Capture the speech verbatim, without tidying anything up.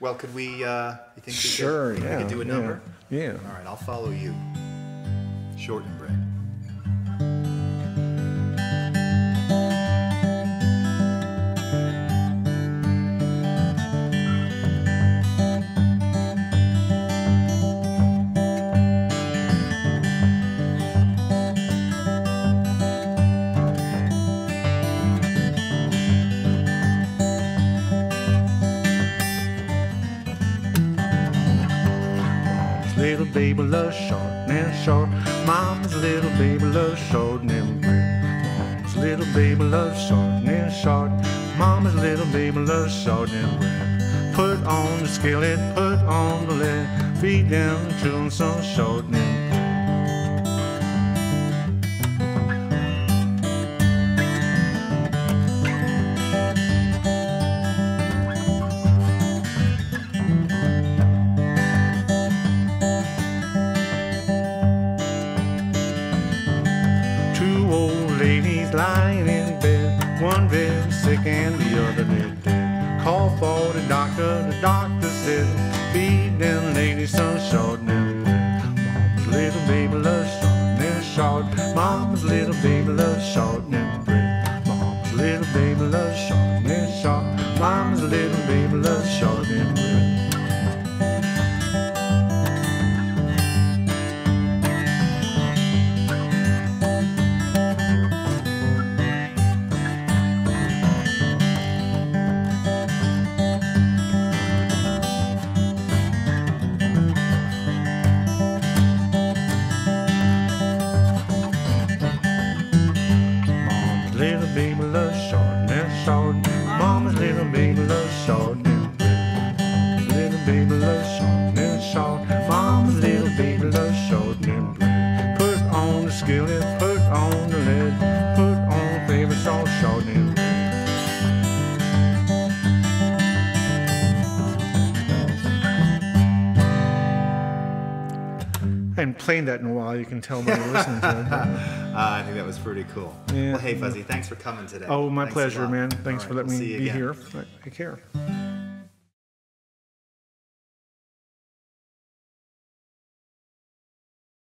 Well, could we, uh, you think we sure, could, yeah, we could do a number? Yeah. yeah. All right, I'll follow you. Shortnin bread. Little baby loves shortnin' short. Mama's little baby loves shortnin' bread. Mama's little baby loves shortnin' short. Mama's little baby loves shortnin' bread. Put on the skillet, put on the lid, feed them the children some shortnin' bread. Lying in bed, one very sick and the other dead. Call for the doctor, the doctor said, feed them ladies some shortnin' bread. Mama's little baby loves shortnin' short. Mama's little baby loves shortnin' bread. Mama's little baby loves shortnin' short. Mama's little baby loves shortnin' bread. Little baby loves shortnin' short. Mama's little baby loves shortnin' bread. Little baby loves shortnin' short. Mama's little baby loves shortnin' bread. Put on the skillet, put on the lid, put on favorite salt shortnin' bread. I haven't played that in a while, you can tell by listening to it. uh, I think that was pretty cool. Yeah. Well, hey, Fuzzy, thanks for coming today. Oh, my Thanks pleasure, man. Thanks All for right, letting we'll me see you be again. here. Take care.